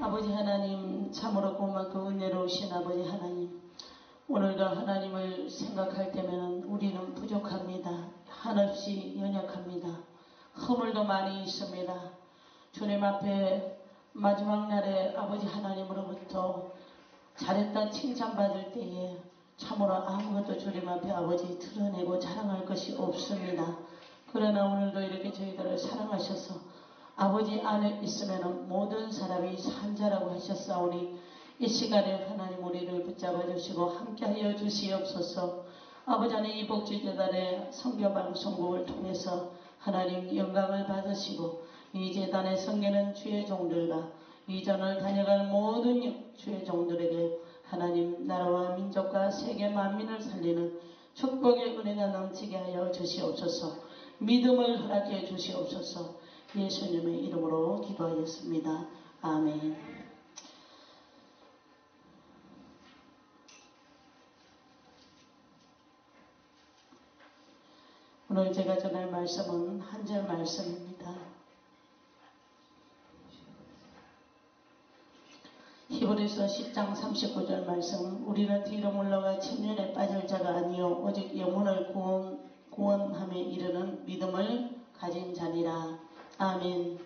아버지 하나님, 참으로 고맙고 은혜로우신 아버지 하나님, 오늘도 하나님을 생각할 때면 우리는 부족합니다. 한없이 연약합니다. 허물도 많이 있습니다. 주님 앞에 마지막 날에 아버지 하나님으로부터 잘했다 칭찬받을 때에 참으로 아무것도 주님 앞에 아버지 드러내고 자랑할 것이 없습니다. 그러나 오늘도 이렇게 저희들을 사랑하셔서 아버지 안에 있으면 모든 사람이 산자라고 하셨사오니 이 시간에 하나님 우리를 붙잡아 주시고 함께하여 주시옵소서. 아버지 안에 이 복지재단의 선교방송국을 통해서 하나님 영광을 받으시고 이 재단에 섬기는 주의 종들과 이전을 다녀갈 모든 주의 종들에게 하나님 나라와 민족과 세계 만민을 살리는 축복의 은혜가 넘치게 하여 주시옵소서. 믿음을 허락해 주시옵소서. 예수님의 이름으로 기도하였습니다. 아멘. 오늘 제가 전할 말씀은 한 절 말씀입니다. 히브리서 10장 39절 말씀. 우리는 뒤로 물러가 침륜에 빠질 자가 아니요 오직 영혼을 구원함에 이르는 믿음을 가진 자니라. 아멘.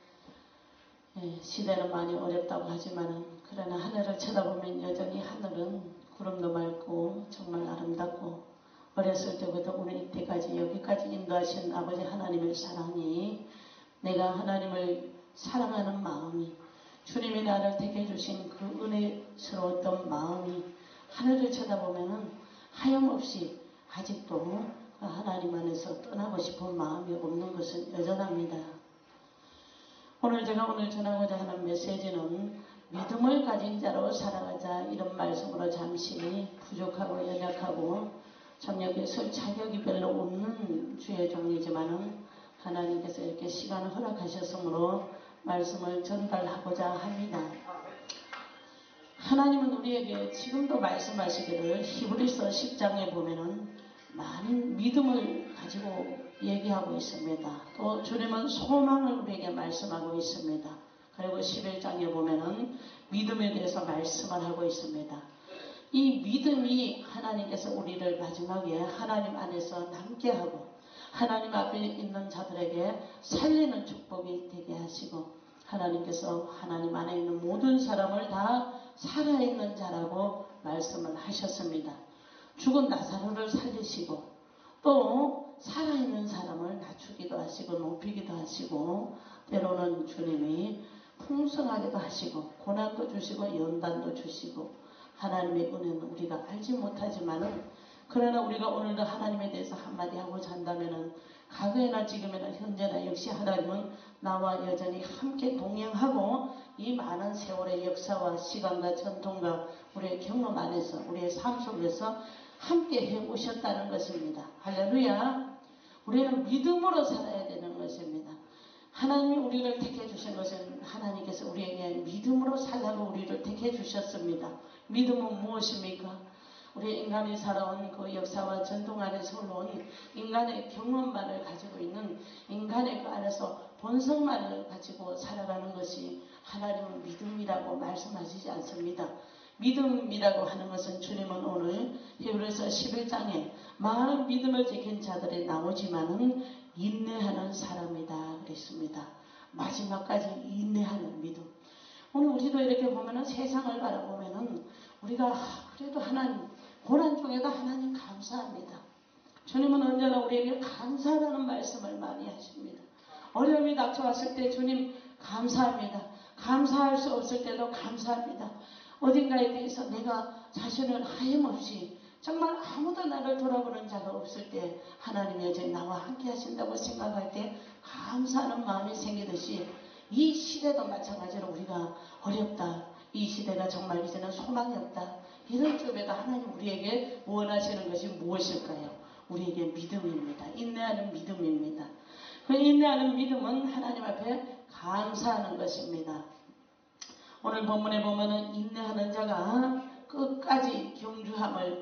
시대는 많이 어렵다고 하지만 그러나 하늘을 쳐다보면 여전히 하늘은 구름도 맑고 정말 아름답고 어렸을 때부터 오늘 이때까지 여기까지 인도하신 아버지 하나님의 사랑이, 내가 하나님을 사랑하는 마음이, 주님이 나를 택해 주신 그 은혜스러웠던 마음이 하늘을 쳐다보면 하염없이 아직도 하나님 안에서 떠나고 싶은 마음이 없는 것은 여전합니다. 오늘 제가 전하고자 하는 메시지는 믿음을 가진 자로 살아가자, 이런 말씀으로 잠시 부족하고 연약하고 정력에 설 자격이 별로 없는 주의 종이지만은 하나님께서 이렇게 시간을 허락하셨으므로 말씀을 전달하고자 합니다. 하나님은 우리에게 지금도 말씀하시기를 히브리서 10장에 보면은 많은 믿음을 가지고 얘기하고 있습니다. 또 주님은 소망을 우리에게 말씀하고 있습니다. 그리고 11장에 보면은 믿음에 대해서 말씀을 하고 있습니다. 이 믿음이 하나님께서 우리를 마지막에 하나님 안에서 남게 하고 하나님 앞에 있는 자들에게 살리는 축복이 되게 하시고, 하나님께서 하나님 안에 있는 모든 사람을 다 살아있는 자라고 말씀을 하셨습니다. 죽은 나사로를 살리시고 또 살아있는 사람을 낮추기도 하시고 높이기도 하시고, 때로는 주님이 풍성하게도 하시고 고난도 주시고 연단도 주시고, 하나님의 은혜는 우리가 알지 못하지만은 그러나 우리가 오늘도 하나님에 대해서 한마디 하고 잔다면은 과거에나 지금이나 현재나 역시 하나님은 나와 여전히 함께 동행하고 이 많은 세월의 역사와 시간과 전통과 우리의 경험 안에서 우리의 삶 속에서 함께 해 오셨다는 것입니다. 할렐루야. 우리는 믿음으로 살아야 되는 것입니다. 하나님이 우리를 택해 주신 것은 하나님께서 우리에게 믿음으로 살라고 우리를 택해 주셨습니다. 믿음은 무엇입니까? 우리 인간이 살아온 그 역사와 전통 안에서 올라온 인간의 경험만을 가지고 있는 인간의 그 안에서 본성만을 가지고 살아가는 것이 하나님은 믿음이라고 말씀하시지 않습니다. 믿음이라고 하는 것은 주님은 오늘 히브리서 11장에 많은 믿음을 지킨 자들이 나오지만은 인내하는 사람이다 그랬습니다. 마지막까지 인내하는 믿음. 오늘 우리도 이렇게 보면은 세상을 바라보면은 우리가 그래도 하나님, 고난 중에도 하나님 감사합니다. 주님은 언제나 우리에게 감사하다는 말씀을 많이 하십니다. 어려움이 닥쳐왔을 때 주님 감사합니다. 감사할 수 없을 때도 감사합니다. 어딘가에 대해서 내가 자신을 하염없이 정말 아무도 나를 돌아보는 자가 없을 때 하나님이 여전히 나와 함께 하신다고 생각할 때 감사하는 마음이 생기듯이 이 시대도 마찬가지로 우리가 어렵다, 이 시대가 정말 이제는 소망이 없다, 이럴 적에도 하나님 우리에게 원하시는 것이 무엇일까요? 우리에게 믿음입니다. 인내하는 믿음입니다. 그 인내하는 믿음은 하나님 앞에 감사하는 것입니다. 오늘 본문에 보면은 인내하는 자가 끝까지 경주함을,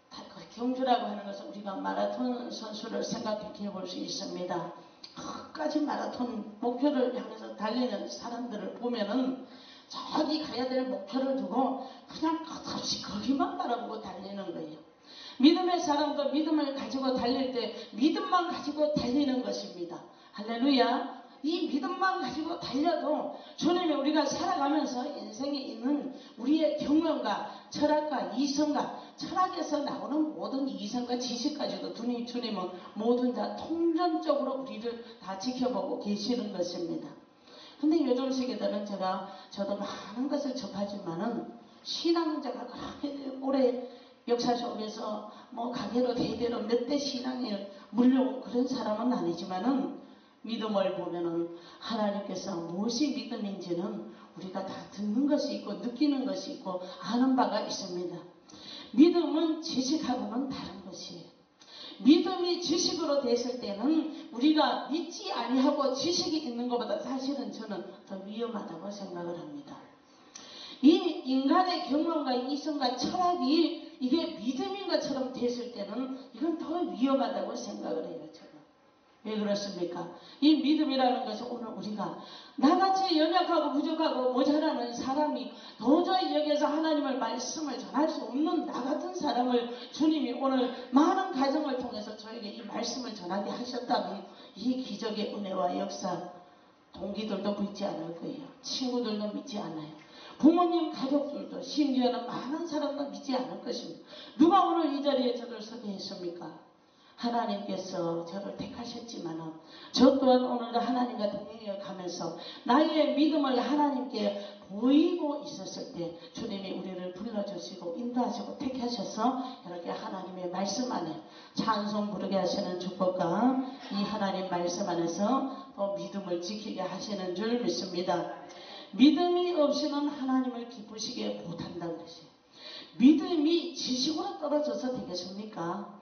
경주라고 하는 것은 우리가 마라톤 선수를 생각해 볼 수 있습니다. 끝까지 마라톤 목표를 향해서 달리는 사람들을 보면은 저기 가야 될 목표를 두고 그냥 끝없이 거기만 바라보고 달리는 거예요. 믿음의 사람도 믿음을 가지고 달릴 때 믿음만 가지고 달리는 것입니다. 할렐루야. 이 믿음만 가지고 달려도 주님이 우리가 살아가면서 인생에 있는 우리의 경험과 철학과 이성과 철학에서 나오는 모든 이성과 지식까지도 주님은 모든 다 통전적으로 우리를 다 지켜보고 계시는 것입니다. 근데 요즘 세계들은 저도 많은 것을 접하지만은 신앙자가 그렇게 오래 역사 속에서 뭐 가게로 대대로 몇 대 신앙에 물려온 그런 사람은 아니지만은 믿음을 보면은 하나님께서 무엇이 믿음인지는 우리가 다 듣는 것이 있고 느끼는 것이 있고 아는 바가 있습니다. 믿음은 지식하고는 다른 것이에요. 믿음이 지식으로 됐을 때는 우리가 믿지 아니하고 지식이 있는 것보다 사실은 저는 더 위험하다고 생각을 합니다. 이 인간의 경험과 이성과 철학이 이게 믿음인 것처럼 됐을 때는 이건 더 위험하다고 생각을 해요. 제가. 왜 그렇습니까? 이 믿음이라는 것은 오늘 우리가 나같이 연약하고 부족하고 모자라는 사람이 도저히 여기에서 하나님을 말씀을 전할 수 없는 나 같은 사람을 주님이 오늘 많은 가정을 통해서 저에게 이 말씀을 전하게 하셨다는 이 기적의 은혜와 역사, 동기들도 믿지 않을 거예요. 친구들도 믿지 않아요. 부모님, 가족들도 심지어는 많은 사람도 믿지 않을 것입니다. 누가 오늘 이 자리에 저를 서게 했습니까? 하나님께서 저를 택하셨지만 저 또한 오늘도 하나님과 동행해 가면서 나의 믿음을 하나님께 보이고 있었을 때 주님이 우리를 불러주시고 인도하시고 택하셔서 이렇게 하나님의 말씀 안에 찬송 부르게 하시는 축복과 이 하나님 말씀 안에서 또 믿음을 지키게 하시는 줄 믿습니다. 믿음이 없이는 하나님을 기쁘시게 못한다는 것이에요. 믿음이 지식으로 떨어져서 되겠습니까?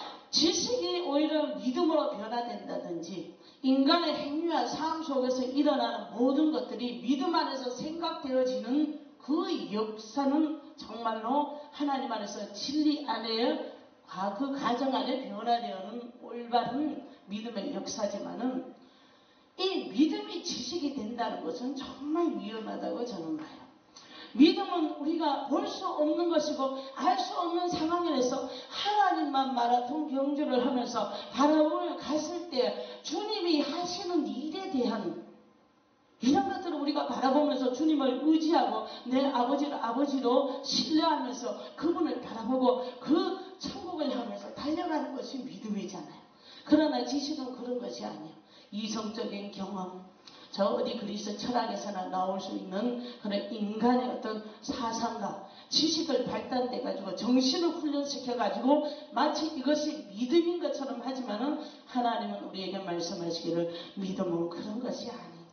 지식이 오히려 믿음으로 변화된다든지 인간의 행위와 삶 속에서 일어나는 모든 것들이 믿음 안에서 생각되어지는 그 역사는 정말로 하나님 안에서 진리 안에 그 가정 안에 변화되어는 올바른 믿음의 역사지만은 이 믿음이 지식이 된다는 것은 정말 위험하다고 저는 봐요. 믿음은 우리가 볼 수 없는 것이고 알 수 없는 상황에서 하나님만 마라톤 경주를 하면서 바라보며 갔을 때 주님이 하시는 일에 대한 이런 것들을 우리가 바라보면서 주님을 의지하고 내 아버지로 신뢰하면서 그분을 바라보고 그 천국을 향해서 달려가는 것이 믿음이잖아요. 그러나 지식은 그런 것이 아니에요. 이성적인 경험, 저 어디 그리스 철학에서나 나올 수 있는 그런 인간의 어떤 사상과 지식을 발달돼 가지고 정신을 훈련시켜 가지고 마치 이것이 믿음인 것처럼 하지만은 하나님은 우리에게 말씀하시기를 믿음은 그런 것이 아니에요.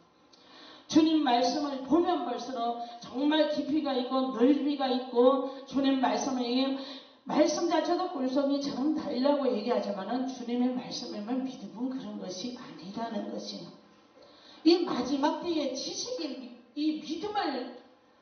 주님 말씀을 보면 볼수록 정말 깊이가 있고 넓이가 있고 주님 말씀을 말씀 자체도 꿀송이처럼 달라고 얘기하지만은 주님의 말씀에만 믿음은 그런 것이 아니라는 것이에요. 이 마지막 때의 지식이 이 믿음을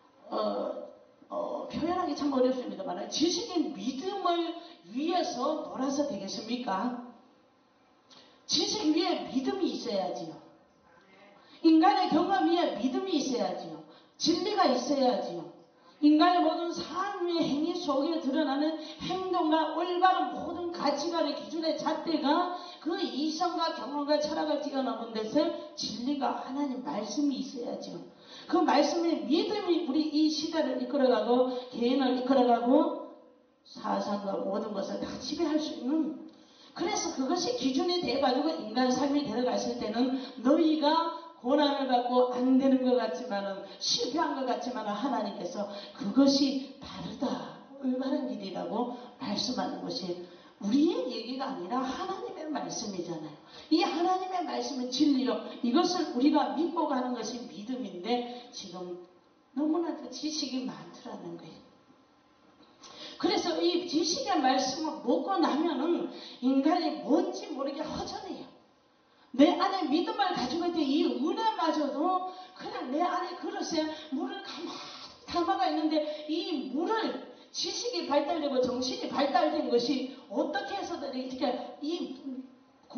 표현하기 참 어렵습니다만 지식이 믿음을 위해서 놀아서 되겠습니까? 지식 위에 믿음이 있어야지요. 인간의 경험 위에 믿음이 있어야지요. 진리가 있어야지요. 인간의 모든 삶의 행위 속에 드러나는 행동과 올바른 모든 가치관의 기준의 잣대가 그 이성과 경험과 철학을 뛰어넘은 데서 진리가 하나님 말씀이 있어야죠. 그 말씀의 믿음이 우리 이 시대를 이끌어가고 개인을 이끌어가고 사상과 모든 것을 다 지배할 수 있는, 그래서 그것이 기준이 돼가지고 인간 삶이 들어갔을 때는 너희가 고난을 받고 안 되는 것 같지만은 실패한 것 같지만은 하나님께서 그것이 바르다 올바른 길이라고 말씀하는 것이 우리의 얘기가 아니라 하나님의 말씀이잖아요. 이 하나님의 말씀은 진리요. 이것을 우리가 믿고 가는 것이 믿음인데 지금 너무나도 지식이 많더라는 거예요. 그래서 이 지식의 말씀을 먹고 나면은 인간이 뭔지 모르게 허전해요. 내 안에 믿음을 가지고 있을 때 이 은혜마저도 그냥 내 안에 그릇에 물을 가만히 담아가 있는데 이 물을 지식이 발달되고 정신이 발달된 것이 어떻게 해서든 이렇게 이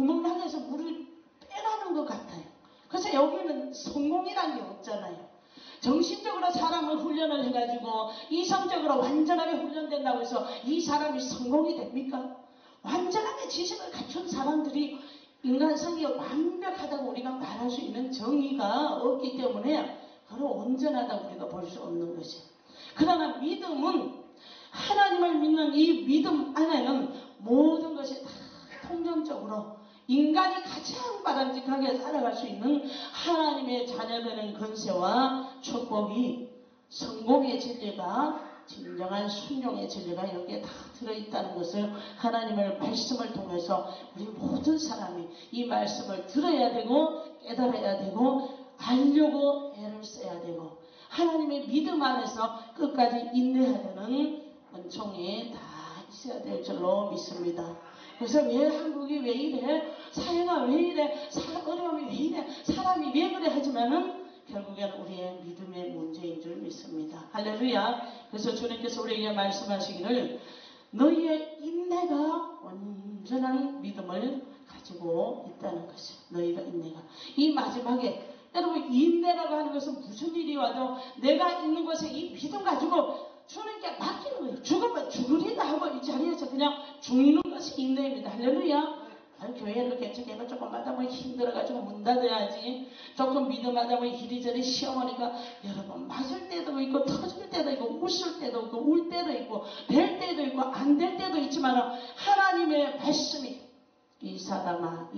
구멍나게에서 물을 빼가는 것 같아요. 그래서 여기는 성공이란 게 없잖아요. 정신적으로 사람을 훈련을 해가지고 이성적으로 완전하게 훈련된다고 해서 이 사람이 성공이 됩니까? 완전하게 지식을 갖춘 사람들이 인간성이 완벽하다고 우리가 말할 수 있는 정의가 없기 때문에 그걸 온전하다고 우리가 볼 수 없는 것이에요. 그러나 믿음은 하나님을 믿는 이 믿음 안에는 모든 것이 다 통념적으로 인간이 가장 바람직하게 살아갈 수 있는 하나님의 자녀되는 권세와 축복이 성공의 진리가 진정한 순종의 진리가 여기에 다 들어있다는 것을 하나님의 말씀을 통해서 우리 모든 사람이 이 말씀을 들어야 되고 깨달아야 되고 알려고 애를 써야 되고 하나님의 믿음 안에서 끝까지 인내해야 되는 은총이 다 있어야 될 줄로 믿습니다. 그래서 왜 한국이 왜 이래? 사회가 왜 이래? 어려움이 왜 이래? 사람이 왜 그래? 하지만은 결국에는 우리의 믿음의 문제인 줄 믿습니다. 할렐루야. 그래서 주님께서 우리에게 말씀하시기를 너희의 인내가 온전한 믿음을 가지고 있다는 것이요. 너희가 인내가. 이 마지막에 여러분 인내라고 하는 것은 무슨 일이 와도 내가 있는 곳에 이 믿음 가지고 주님께 맡기는 거예요. 죽으면 죽으리다 하고 이 자리에서 그냥 죽는 것이 인내입니다. 할렐루야. 교회를 개척해가 조금 하다 보면 힘들어가지고 문 닫아야지. 조금 믿음하다 보면 이리저리 시험하니까 여러분 맞을 때도 있고 터질 때도 있고 웃을 때도 있고 울 때도 있고 될 때도 있고 안 될 때도 있지만 하나님의 말씀이 이 사람아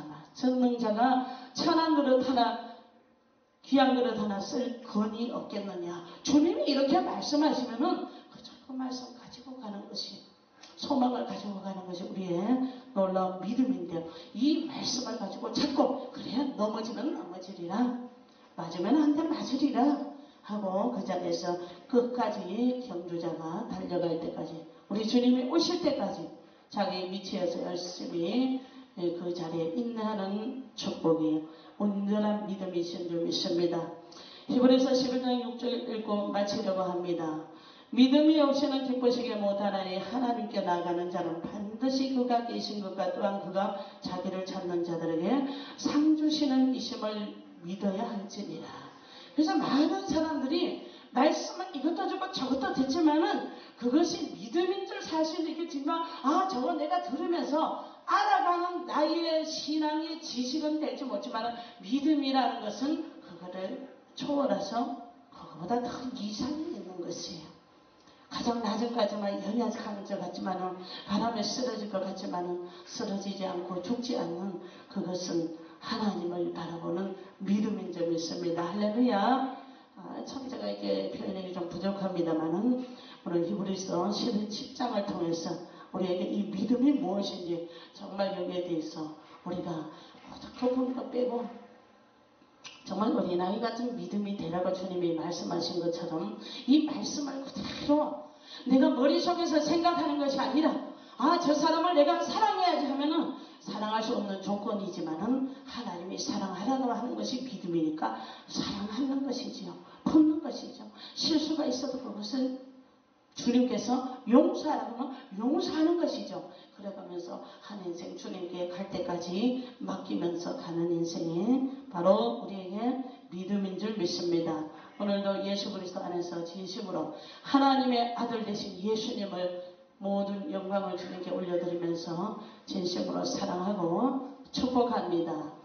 전능자가 천한 그릇 하나 귀한 그릇 하나 쓸 권이 없겠느냐. 주님이 이렇게 말씀하시면은 그 말씀 가지고 가는 것이 소망을 가지고 가는 것이 우리의 놀라운 믿음인데요. 이 말씀을 가지고 자꾸 그래 넘어지면 넘어지리라 맞으면 한 대 맞으리라 하고 그 자리에서 끝까지 경주자가 달려갈 때까지 우리 주님이 오실 때까지 자기 위치에서 열심히 그 자리에 인내하는 축복이 온전한 믿음이신 줄 믿습니다. 히브리서 11장 6절 읽고 마치려고 합니다. 믿음이 없이는 기쁘시게 못하나니 하나님께 나가는 자는 반드시 그가 계신 것과 또한 그가 자기를 찾는 자들에게 상 주시는 이심을 믿어야 할지니라. 그래서 많은 사람들이 말씀을 이것도 주고 저것도 듣지만은 그것이 믿음인 줄 사실은 있겠지만 저거 내가 들으면서 알아가는 나의 신앙의 지식은 될지 못지만 믿음이라는 것은 그거를 초월해서 그거보다 더 이상이 있는 것이에요. 가장 낮은 가지만 연약한 것 같지만은 바람에 쓰러질 것 같지만은 쓰러지지 않고 죽지 않는 그것은 하나님을 바라보는 믿음인 줄 믿습니다. 할렐루야. 참 제가 이렇게 표현하기 좀 부족합니다만은 오늘 히브리서 10장을 통해서 우리에게 이 믿음이 무엇인지 정말 여기에 대해서 우리가 급한 것 빼고 정말 어린아이 같은 믿음이 되라고 주님이 말씀하신 것처럼 이 말씀을 그대로 내가 머릿속에서 생각하는 것이 아니라 저 사람을 내가 사랑해야지 하면은 사랑할 수 없는 조건이지만은 하나님이 사랑하라고 하는 것이 믿음이니까 사랑하는 것이지요. 품는 것이죠. 실수가 있어도 그것을 주님께서 용서하라고 하면 용서하는 것이죠. 그래가면서 한 인생 주님께 갈 때까지 맡기면서 가는 인생이 바로 우리에게 믿음인 줄 믿습니다. 오늘도 예수 그리스도 안에서 진심으로 하나님의 아들 되신 예수님을 모든 영광을 주님께 올려드리면서 진심으로 사랑하고 축복합니다.